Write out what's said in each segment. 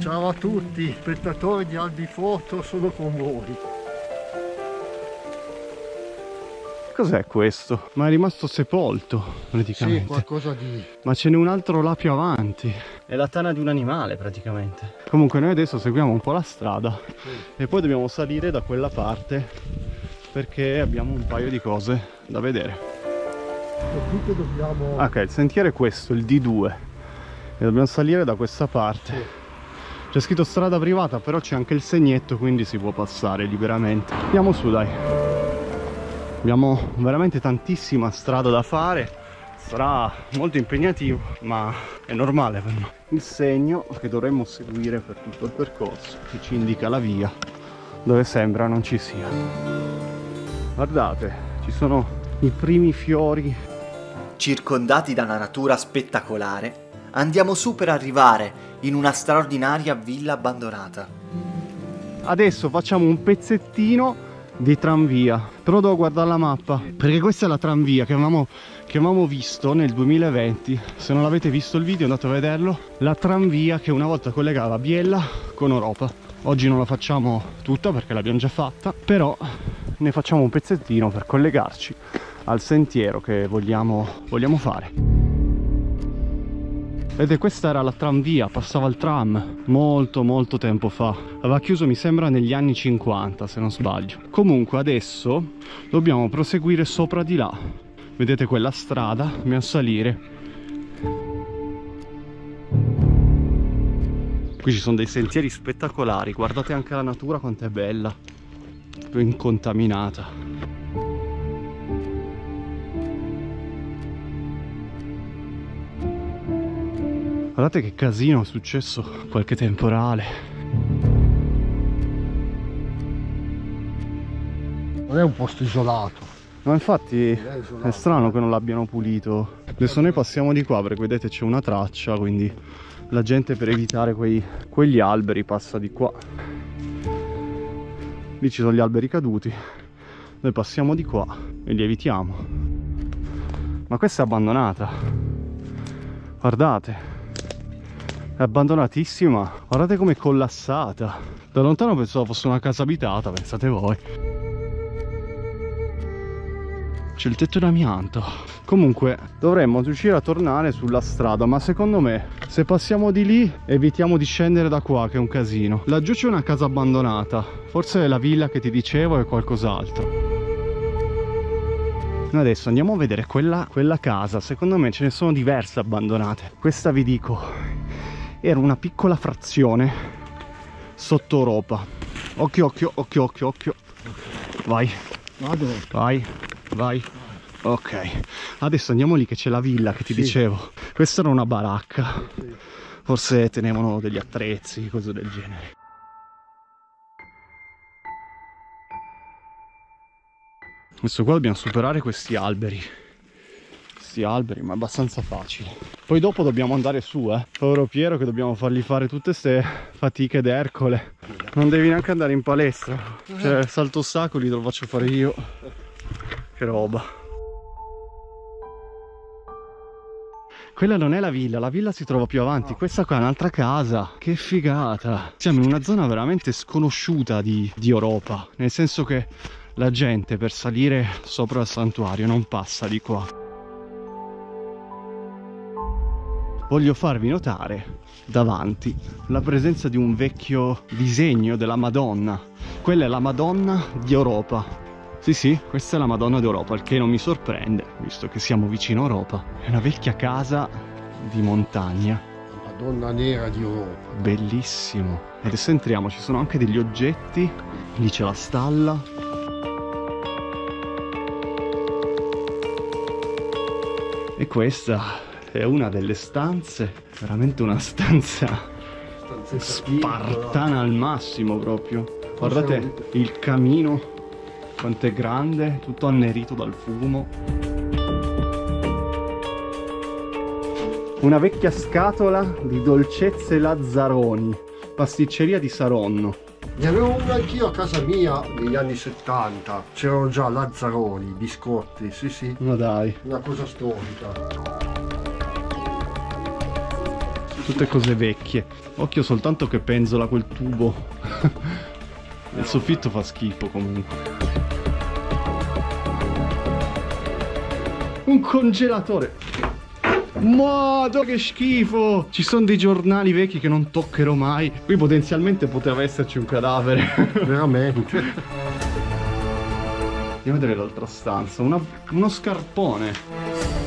Ciao a tutti, spettatori di Albifoto, sono con voi. Cos'è questo? Ma è rimasto sepolto praticamente. Sì, qualcosa di... Ma ce n'è un altro là più avanti. È la tana di un animale praticamente. Comunque noi adesso seguiamo un po' la strada, sì, e poi dobbiamo salire da quella parte perché abbiamo un paio di cose da vedere. Soprattutto dobbiamo... Ok, il sentiero è questo, il D2, e dobbiamo salire da questa parte. Sì. C'è scritto strada privata, però c'è anche il segnetto, quindi si può passare liberamente. Andiamo su, dai. Abbiamo veramente tantissima strada da fare. Sarà molto impegnativo, ma è normale per noi. Il segno che dovremmo seguire per tutto il percorso, che ci indica la via dove sembra non ci sia. Guardate, ci sono i primi fiori. Circondati da una natura spettacolare, andiamo su per arrivare in una straordinaria villa abbandonata. Adesso facciamo un pezzettino di tranvia, però devo guardare la mappa, perché questa è la tranvia che avevamo visto nel 2020. Se non l'avete visto il video andate a vederlo. La tranvia che una volta collegava Biella con Oropa. Oggi non la facciamo tutta perché l'abbiamo già fatta, però ne facciamo un pezzettino per collegarci al sentiero che vogliamo fare. Vedete, questa era la tranvia, passava il tram molto tempo fa. Aveva chiuso mi sembra negli anni 50 se non sbaglio. Comunque adesso dobbiamo proseguire sopra di là. Vedete quella strada? Dobbiamo salire. Qui ci sono dei sentieri spettacolari. Guardate anche la natura quanto è bella, proprio incontaminata. Guardate che casino è successo, qualche temporale. Non è un posto isolato. No, infatti è strano che non l'abbiano pulito. Adesso noi passiamo di qua perché vedete c'è una traccia, quindi la gente per evitare quegli alberi passa di qua. Lì ci sono gli alberi caduti, noi passiamo di qua e li evitiamo. Ma questa è abbandonata. Guardate. È abbandonatissima, guardate com'è collassata. Da lontano pensavo fosse una casa abitata, pensate voi. C'è il tetto d'amianto. Comunque dovremmo riuscire a tornare sulla strada, ma secondo me se passiamo di lì evitiamo di scendere da qua che è un casino. Laggiù c'è una casa abbandonata, forse è la villa che ti dicevo e qualcos'altro. Noi adesso andiamo a vedere quella casa, secondo me ce ne sono diverse abbandonate. Questa vi dico era una piccola frazione sotto Oropa. Occhio. Vai. Vado. Vai. Ok. Adesso andiamo lì che c'è la villa che ti dicevo. Questa era una baracca. Sì. Forse tenevano degli attrezzi, cose del genere. Adesso qua dobbiamo superare questi alberi. Ma è abbastanza facile. Poi dopo dobbiamo andare su, povero Piero che dobbiamo fargli fare tutte queste fatiche d'Ercole. Non devi neanche andare in palestra, cioè salto ostacoli te lo faccio fare io. Che roba. Quella non è la villa si trova più avanti. Questa qua è un'altra casa. Che figata. Siamo in una zona veramente sconosciuta di Oropa, nel senso che la gente per salire sopra il santuario non passa di qua. Voglio farvi notare davanti la presenza di un vecchio disegno della Madonna. Quella è la Madonna di Oropa. Sì, questa è la Madonna di Oropa, il che non mi sorprende, visto che siamo vicino a Oropa. È una vecchia casa di montagna. La Madonna nera di Oropa. Bellissimo. Adesso entriamo, ci sono anche degli oggetti. Lì c'è la stalla. E questa è una delle stanze, veramente una stanza spartana al massimo proprio. Guardate il camino quanto è grande, tutto annerito dal fumo. Una vecchia scatola di dolcezze Lazzaroni, pasticceria di Saronno. Ne avevo una anch'io a casa mia negli anni 70. C'erano già Lazzaroni, biscotti, sì. Ma dai. Una cosa storica. tutte cose vecchie. Occhio soltanto che penzola quel tubo. Il soffitto fa schifo comunque. Un congelatore. Madò che schifo! Ci sono dei giornali vecchi che non toccherò mai. Qui potenzialmente poteva esserci un cadavere. Veramente. Andiamo a vedere l'altra stanza. Uno scarpone.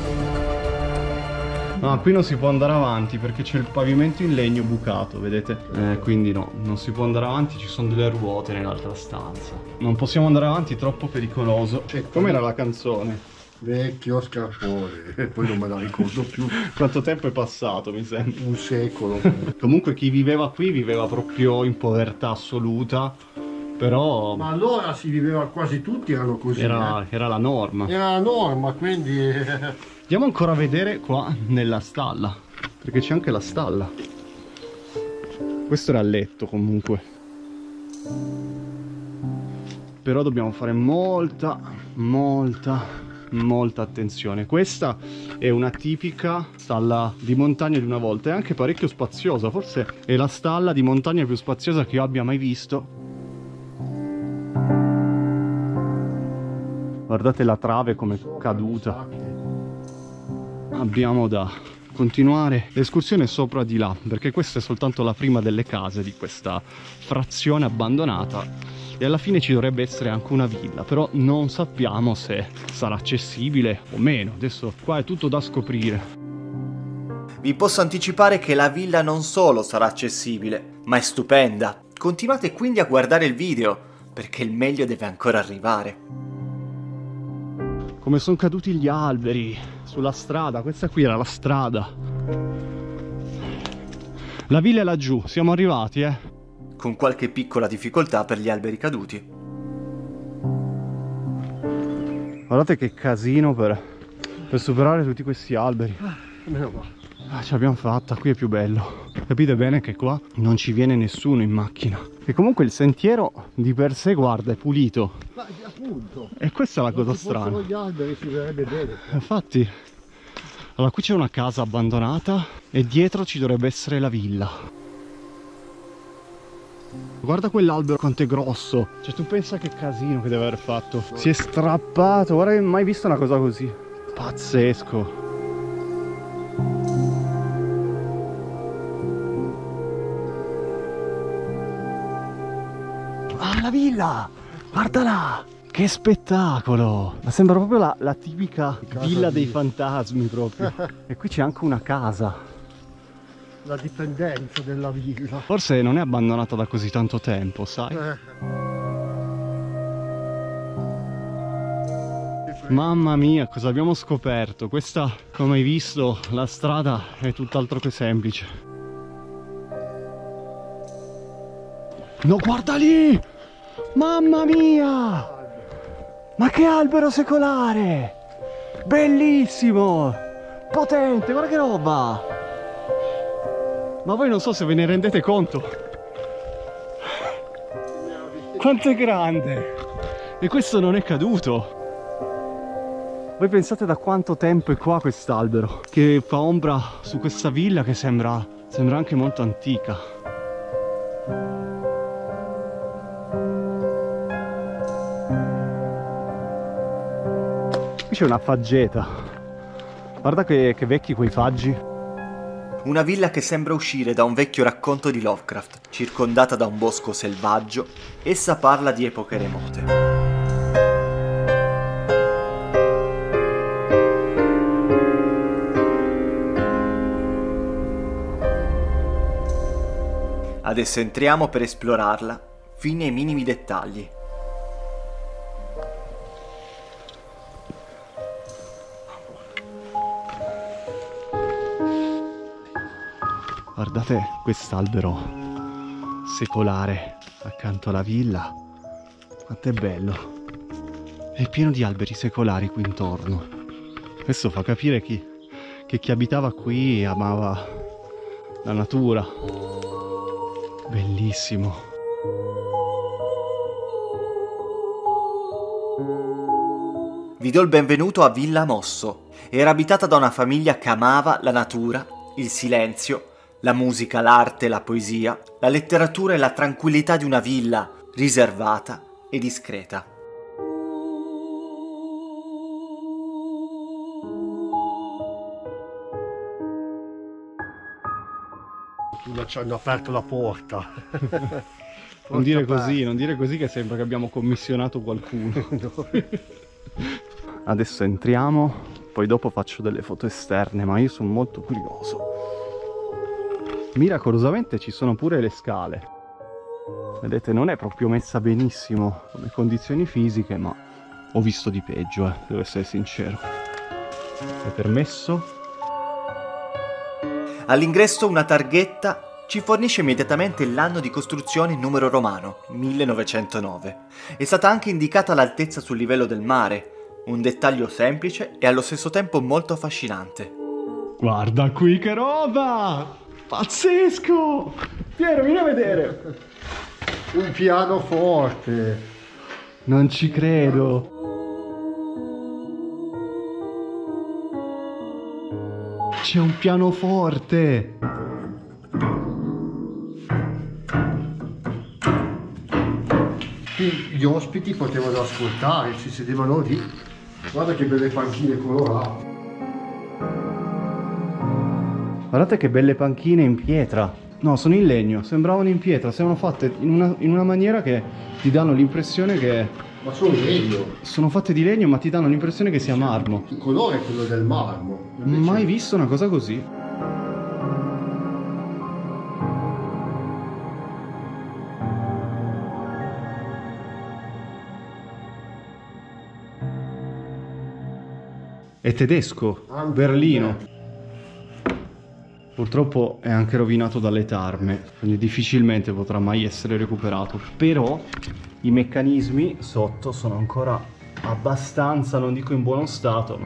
Ah, qui non si può andare avanti perché c'è il pavimento in legno bucato, vedete? Quindi no, non si può andare avanti, ci sono delle ruote nell'altra stanza. Non possiamo andare avanti, troppo pericoloso. Com'era la canzone? Vecchio scarpone, e poi non me la ricordo più. Quanto tempo è passato, mi sembra? Un secolo. Comunque chi viveva qui viveva proprio in povertà assoluta, però Ma allora si viveva, quasi tutti erano così. era la norma. Era la norma, quindi... Andiamo ancora a vedere qua nella stalla, perché c'è anche la stalla. Questo era il letto comunque. Però dobbiamo fare molta attenzione. Questa è una tipica stalla di montagna di una volta, è anche parecchio spaziosa, forse è la stalla di montagna più spaziosa che io abbia mai visto. Guardate la trave come è caduta. Abbiamo da continuare l'escursione sopra di là, perché questa è soltanto la prima delle case di questa frazione abbandonata e alla fine ci dovrebbe essere anche una villa, però non sappiamo se sarà accessibile o meno. Adesso qua è tutto da scoprire. Vi posso anticipare che la villa non solo sarà accessibile, ma è stupenda. Continuate quindi a guardare il video, perché il meglio deve ancora arrivare. Come sono caduti gli alberi sulla strada, questa qui era la strada. La villa è laggiù, siamo arrivati, Con qualche piccola difficoltà per gli alberi caduti. Guardate che casino per superare tutti questi alberi. Ce l'abbiamo fatta, qui è più bello. Capite bene che qua non ci viene nessuno in macchina. E comunque il sentiero di per sé, guarda, è pulito. Ma appunto. E questa è la cosa strana. Gli alberi si vedrebbe bene. Infatti, allora qui c'è una casa abbandonata e dietro ci dovrebbe essere la villa. Guarda quell'albero quanto è grosso. Cioè tu pensa che casino che deve aver fatto. Si è strappato, guarda che mai visto una cosa così. Pazzesco. Ah, la villa! Guarda là! Che spettacolo! Ma sembra proprio la tipica villa dei fantasmi proprio. E qui c'è anche una casa. La dipendenza della villa. Forse non è abbandonata da così tanto tempo, sai? Mamma mia, cosa abbiamo scoperto? Questa, come hai visto, la strada è tutt'altro che semplice. No, guarda lì! Mamma mia! Ma che albero secolare! Bellissimo! Potente, guarda che roba! Ma voi non so se ve ne rendete conto. Quanto è grande! E questo non è caduto. Voi pensate da quanto tempo è qua quest'albero, che fa ombra su questa villa che sembra anche molto antica. Qui c'è una faggeta. Guarda che vecchi quei faggi. Una villa che sembra uscire da un vecchio racconto di Lovecraft, circondata da un bosco selvaggio. Essa parla di epoche remote. Adesso entriamo per esplorarla fino ai minimi dettagli. Guardate quest'albero secolare accanto alla villa, quanto è bello. È pieno di alberi secolari qui intorno. Questo fa capire che chi abitava qui amava la natura. Bellissimo. Vi do il benvenuto a Villa Mosso. Era abitata da una famiglia che amava la natura, il silenzio, La musica, l'arte, la poesia, la letteratura e la tranquillità di una villa riservata e discreta. Ci hanno aperto la porta. Non dire così che sembra che abbiamo commissionato qualcuno. No. Adesso entriamo, poi dopo faccio delle foto esterne, ma io sono molto curioso. Miracolosamente ci sono pure le scale. Vedete, non è proprio messa benissimo come condizioni fisiche, ma ho visto di peggio, devo essere sincero. È permesso? All'ingresso una targhetta ci fornisce immediatamente l'anno di costruzione in numero romano, 1909. È stata anche indicata l'altezza sul livello del mare, un dettaglio semplice e allo stesso tempo molto affascinante. Guarda qui che roba! Pazzesco! Piero, vieni a vedere! Un pianoforte. Non ci credo! C'è un pianoforte! Qui gli ospiti potevano ascoltare, si sedevano lì. Guarda che belle panchine colorate. Guardate che belle panchine in pietra. No, sono in legno, sembravano in pietra, sembrano fatte in una maniera che ti danno l'impressione che... Ma sono legno. Sono fatte di legno, ma ti danno l'impressione che sia marmo. Il colore è quello del marmo. Invece... Mai visto una cosa così? È tedesco, Berlino. Purtroppo è anche rovinato dalle tarme, quindi difficilmente potrà mai essere recuperato. Però i meccanismi sotto sono ancora abbastanza, non dico in buono stato.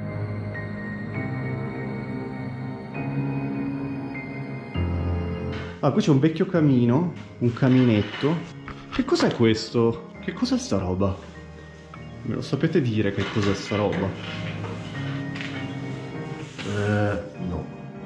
Ah, qui c'è un vecchio camino, un caminetto. Che cos'è questo? Che cos'è sta roba? Me lo sapete dire che cos'è sta roba? No.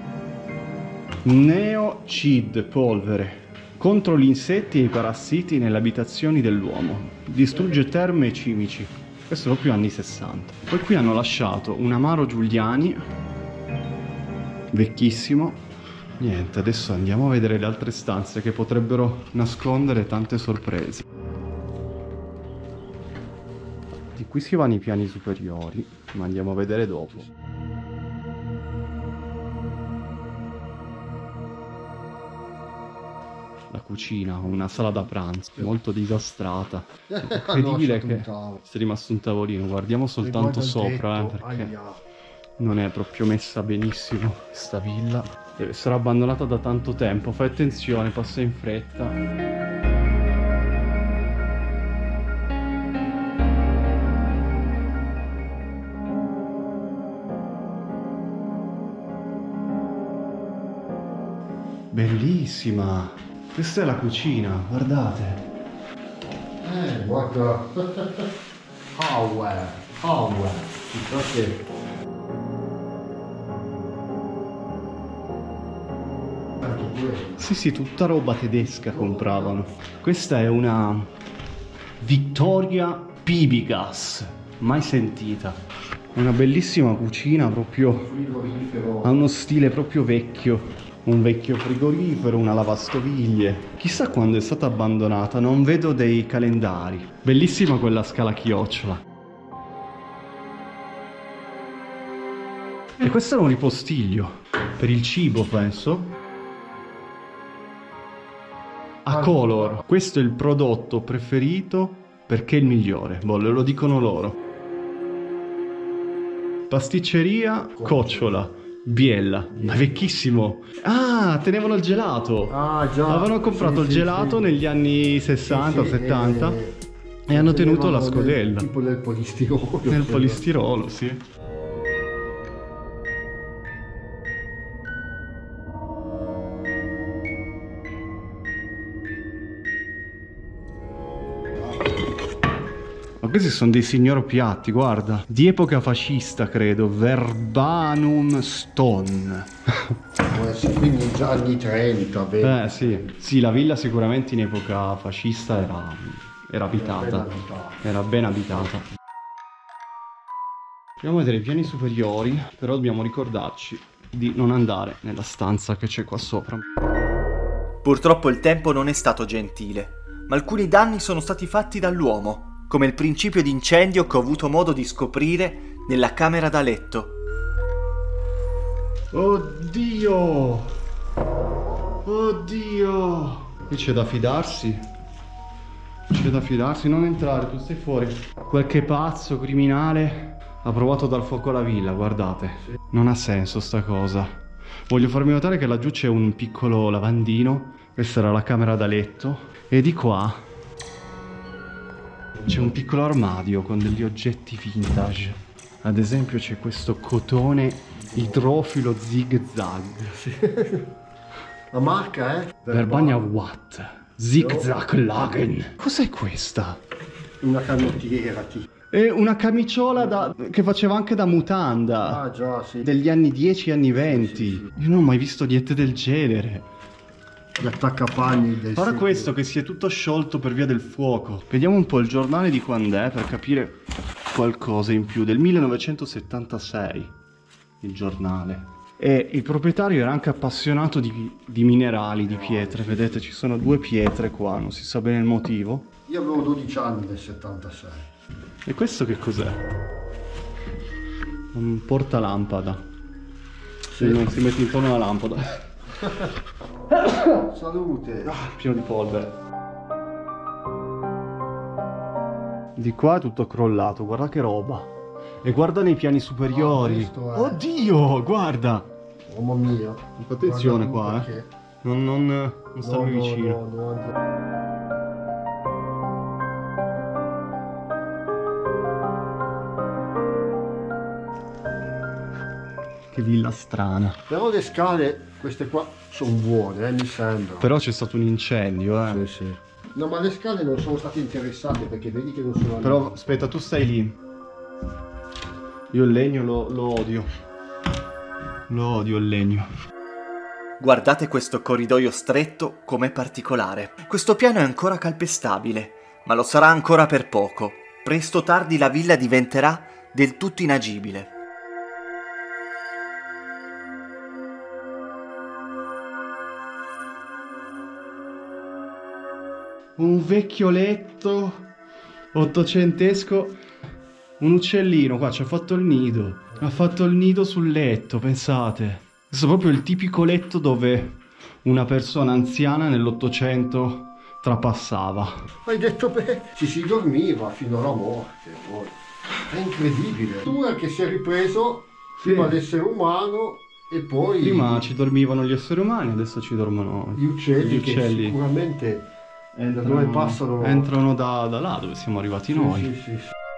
Neocid, polvere. Contro gli insetti e i parassiti nelle abitazioni dell'uomo. Distrugge terme e cimici. Questo è proprio anni 60. Poi qui hanno lasciato un Amaro Giuliani. Vecchissimo. Niente, adesso andiamo a vedere le altre stanze che potrebbero nascondere tante sorprese. Di qui si vanno i piani superiori, ma andiamo a vedere dopo. La cucina, una sala da pranzo molto disastrata. Incredibile che sia rimasto un tavolino. Guardiamo soltanto sopra, perché non è proprio messa benissimo questa villa. Deve essere abbandonata da tanto tempo. Fai attenzione, passa in fretta. Bellissima! Questa è la cucina, guardate. Guarda. Howard. Sì, tutta roba tedesca compravano. Questa è una Victoria Pibigas, mai sentita. Una bellissima cucina, proprio ha uno stile proprio vecchio. Un vecchio frigorifero, una lavastoviglie. Chissà quando è stata abbandonata, non vedo dei calendari. Bellissima quella scala a chiocciola. E questo era un ripostiglio per il cibo, penso. A color. Questo è il prodotto preferito perché è il migliore. Boh, lo dicono loro. Pasticceria Cocciola. Biella, ma vecchissimo. Ah, tenevano il gelato. Ah, già. Avevano comprato il gelato negli anni 60 o 70 e hanno tenuto la scodella. Tipo nel polistirolo. Nel polistirolo, sì. Ma questi sono dei signor piatti, guarda. Di epoca fascista, credo. Verbanum Stone. Quindi già anni 30, beh. Sì. Sì, la villa sicuramente in epoca fascista era abitata. Era ben abitata. Andiamo a vedere i piani superiori, però dobbiamo ricordarci di non andare nella stanza che c'è qua sopra. Purtroppo il tempo non è stato gentile, ma alcuni danni sono stati fatti dall'uomo, come il principio di incendio che ho avuto modo di scoprire nella camera da letto. Oddio! Oddio! Qui c'è da fidarsi. C'è da fidarsi, non entrare, tu stai fuori. Qualche pazzo criminale ha provato a dar fuoco alla villa, guardate. Non ha senso sta cosa. Voglio farvi notare che laggiù c'è un piccolo lavandino. Questa era la camera da letto. E di qua c'è un piccolo armadio con degli oggetti vintage. Ad esempio c'è questo cotone idrofilo zigzag. La marca è? Verbania Watt. Zigzag Lagen. Cos'è questa? Una canottiera, È una camiciola che faceva anche da mutanda. Ah già, sì. Degli anni 10 anni 20. Sì. Io non ho mai visto niente del genere. Gli attaccapanni del Guarda questo che si è tutto sciolto per via del fuoco. Vediamo un po' il giornale di quando è per capire qualcosa in più. Del 1976 il giornale. E il proprietario era anche appassionato di minerali, di pietre. Vedete, ci sono 2 pietre qua, non si sa bene il motivo. Io avevo 12 anni nel 76. E questo che cos'è? Un portalampada. Sì. Non si mette intorno alla lampada. Salute. Pieno di polvere. Di qua è tutto crollato, guarda che roba. E guarda nei piani superiori. Oddio, guarda. Mamma mia. Attenzione qua, Non starmi vicino. No. Che villa strana. Però le scale, queste qua, sono buone, mi sembra. Però c'è stato un incendio, Sì, sì. No, ma le scale non sono state interessate perché vedi che non sono... Però aspetta, tu stai lì. Io il legno lo odio. Lo odio il legno. Guardate questo corridoio stretto com'è particolare. Questo piano è ancora calpestabile, ma lo sarà ancora per poco. Presto o tardi la villa diventerà del tutto inagibile. Un vecchio letto ottocentesco. Un uccellino qua ci ha fatto il nido. Ha fatto il nido sul letto, pensate. Questo è proprio il tipico letto dove una persona anziana nell'Ottocento trapassava. Hai detto beh, ci si dormiva fino alla morte. Poi. È incredibile. Tu che si è ripreso prima l'essere umano e poi... Prima ci dormivano gli esseri umani, adesso ci dormono gli uccelli. Che sicuramente dove passano... Entrano da là dove siamo arrivati noi. Sì.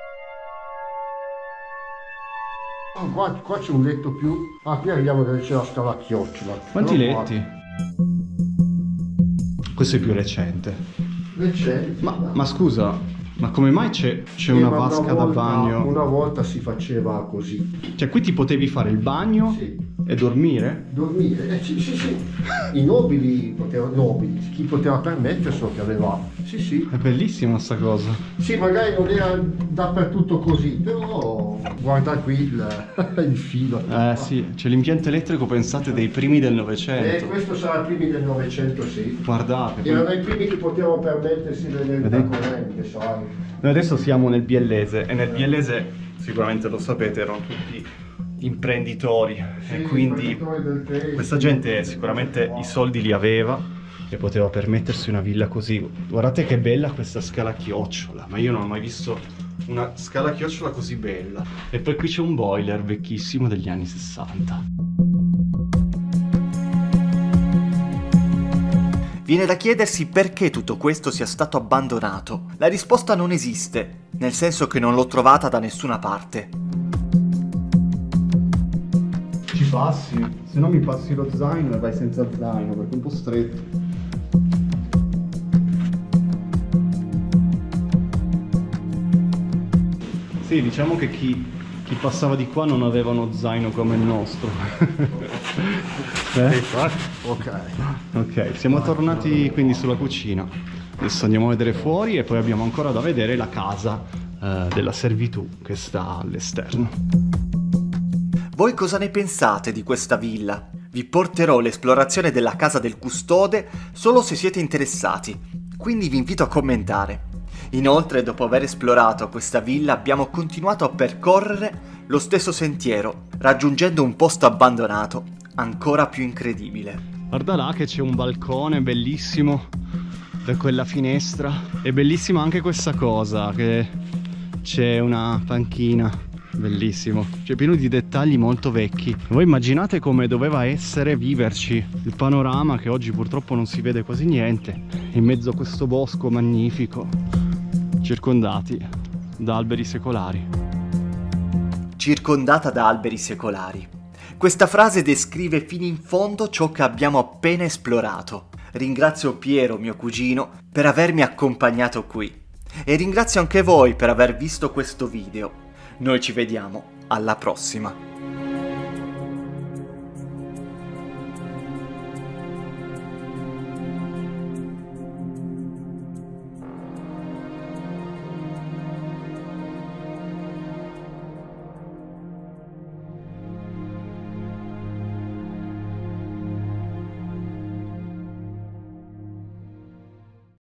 Oh, qua c'è un letto più... Ah, qui arriviamo dove c'è la scala a chiocciola. Quanti letti? Questo è più recente. Recente? Ma scusa, ma come mai c'è una vasca da bagno? Una volta si faceva così. Cioè qui ti potevi fare il bagno e dormire? Dormire? Sì. I nobili potevano... chi poteva permetterselo che aveva... Sì. È bellissima sta cosa. Sì, magari non era dappertutto così, però guarda qui il filo. Sì, c'è l'impianto elettrico, pensate, dei primi del Novecento. Questo sarà i primi del Novecento, sì. Guardate. Erano i primi che potevano permettersi l'energia corrente, sai. Noi adesso siamo nel Biellese e nel Biellese, sicuramente lo sapete, erano tutti imprenditori e quindi questa gente sicuramente i soldi li aveva e poteva permettersi una villa così. Guardate che bella questa scala a chiocciola, ma io non ho mai visto una scala a chiocciola così bella. E poi qui c'è un boiler vecchissimo degli anni 60. Viene da chiedersi perché tutto questo sia stato abbandonato. La risposta non esiste, nel senso che non l'ho trovata da nessuna parte. Ci passi? Se no mi passi lo zaino e vai senza zaino perché è un po' stretto. Sì, diciamo che chi passava di qua non aveva uno zaino come il nostro. Ok, siamo tornati quindi sulla cucina. Adesso andiamo a vedere fuori e poi abbiamo ancora da vedere la casa della servitù che sta all'esterno. Voi cosa ne pensate di questa villa? Vi porterò l'esplorazione della casa del custode solo se siete interessati, quindi vi invito a commentare. Inoltre, dopo aver esplorato questa villa, abbiamo continuato a percorrere lo stesso sentiero, raggiungendo un posto abbandonato ancora più incredibile. Guarda là che c'è un balcone bellissimo da quella finestra. È bellissima anche questa cosa, che c'è una panchina. Bellissimo, c'è pieno di dettagli molto vecchi. Voi immaginate come doveva essere viverci, il panorama che oggi purtroppo non si vede quasi niente, in mezzo a questo bosco magnifico, circondati da alberi secolari. Circondata da alberi secolari. Questa frase descrive fino in fondo ciò che abbiamo appena esplorato. Ringrazio Piero, mio cugino, per avermi accompagnato qui. E ringrazio anche voi per aver visto questo video. Noi ci vediamo alla prossima.